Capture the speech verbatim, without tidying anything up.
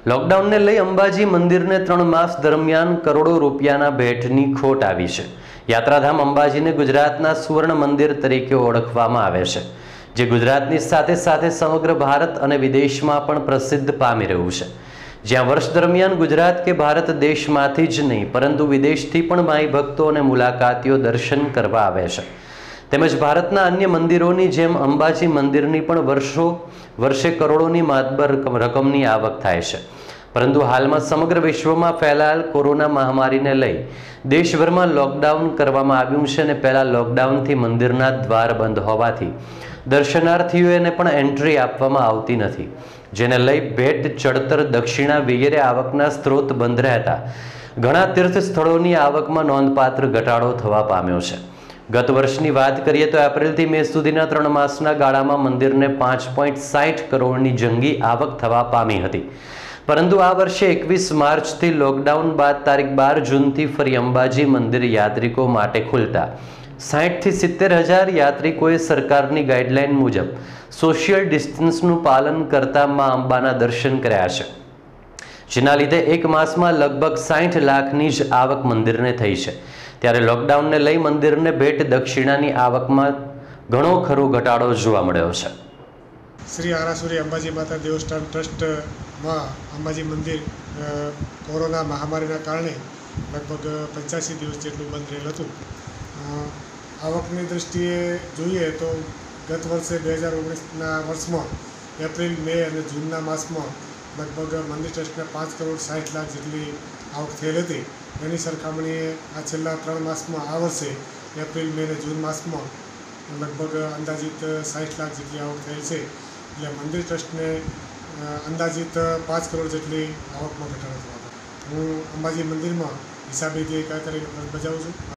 લોકડાઉનને લઈ અંબાજી મંદિરને ત્રણ માસ દરમિયાન કરોડો રૂપિયાના ભેટની ખોટ આવી છે। યાત્રાધામ અંબાજીને ગુજરાતના સુવર્ણ મંદિર તરીકે ઓળખવામાં આવે છે, જે ગુજરાતની સાથે સાથે સમગ્ર ભારત અને વિદેશમાં પણ પ્રસિદ્ધ પામી રહ્યું છે। જ્યાં વર્ષ દરમિયાન ગુજરાત કે ભારત દેશમાંથી જ નહીં પરંતુ વિદેશથી પણ માઈ ભક્તો અને મુલાકાતીઓ દર્શન કરવા આવે છે। તેમજ ભારતના અન્ય મંદિરોની જેમ અંબાજી મંદિરની પણ વર્ષો વર્ષે કરોડોની માતબર રકમની આવક થાય છે। પરંતુ હાલમાં સમગ્ર વિશ્વમાં ફેલાયેલ કોરોના મહામારીને લઈ દેશભરમાં લોકડાઉન કરવામાં આવ્યું છે અને પહેલા લોકડાઉનથી મંદિરના દ્વાર બંધ હોવાથી દર્શનાર્થીઓને પણ એન્ટ્રી આપવામાં આવતી નથી, જેને લઈ ભેટ, ચડતર, દક્ષિણા વગેરે આવકના સ્ત્રોત બંધ રહેતા ઘણા તીર્થ સ્થળોની આવકમાં નોંધપાત્ર ઘટાડો થવા પામ્યો છે। ગત વર્ષની વાત કરીએ તો એપ્રિલથી મે સુધીના ત્રણ માસના ગાળામાં મંદિરને પાંચ પોઈન્ટ સાઠ કરોડની જંગી આવક થવા પામી હતી, પરંતુ આ વર્ષે એકવીસ માર્ચથી લોકડાઉન બાદ તારીખ બાર જૂનથી ફરી અંબાજી મંદિર યાત્રિકો માટે ખુલતા સાઠથી સિત્તેર હજાર યાત્રિકોએ સરકારની ગાઈડલાઈન મુજબ સોશિયલ ડિસ્ટન્સનું પાલન કરતા મા અંબાના દર્શન કર્યા છે, જેના લીધે એક માસમાં લગભગ સાઠ લાખની જ આવક મંદિરને થઈ છે। ત્યારે લોકડાઉનને લઈ મંદિરને ભેટ દક્ષિણાની આવકમાં ઘણો ખરો ઘટાડો જોવા મળ્યો છે। શ્રી આરાસુરી અંબાજી માતા દેવસ્થાન ટ્રસ્ટમાં અંબાજી મંદિર કોરોના મહામારીના કારણે લગભગ પંચ્યાસી દિવસ જેટલું બંધ રહેલ હતું। આવકની દૃષ્ટિએ જોઈએ તો ગત વર્ષે બે હજાર ઓગણીસના વર્ષમાં એપ્રિલ, મે અને જૂનના માસમાં લગભગ મંદિર ટ્રસ્ટને પાંચ કરોડ સાઠ લાખ જેટલી આવક થયેલ હતી। એની સરખામણીએ આ છેલ્લા ત્રણ માસમાં આ વર્ષે એપ્રિલ, મે અને જૂન માસમાં લગભગ અંદાજિત સાઠ લાખ જેટલી આવક થયેલ છે। એટલે મંદિર ટ્રસ્ટને અંદાજિત પાંચ કરોડ જેટલી આવકમાં ઘટાડો થવાનો। હું અંબાજી મંદિરમાં હિસાબી દેયકા તરીકે ફરજ બજાવું છું।